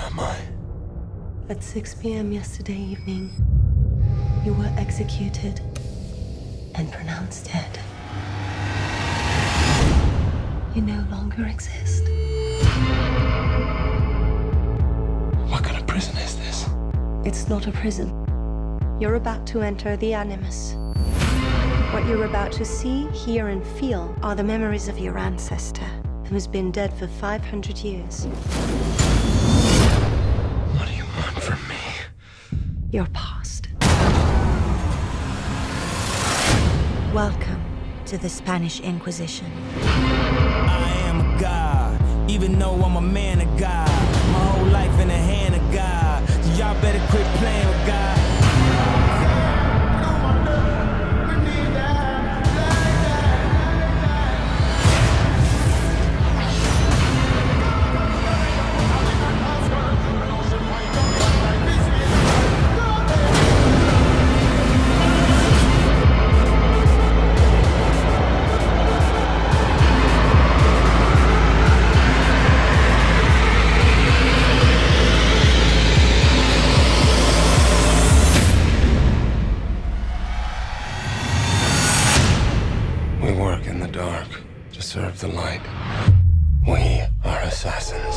am I? At 6 p.m. yesterday evening, you were executed and pronounced dead. You no longer exist. What kind of prison is this? It's not a prison. You're about to enter the Animus. What you're about to see, hear, and feel are the memories of your ancestor, who's been dead for 500 years. What do you want from me? Your past. Welcome to the Spanish Inquisition. I am a god, even though I'm a man of God. My whole life in the hand of God. So y'all better quit playing with God. We work in the dark to serve the light. We are assassins.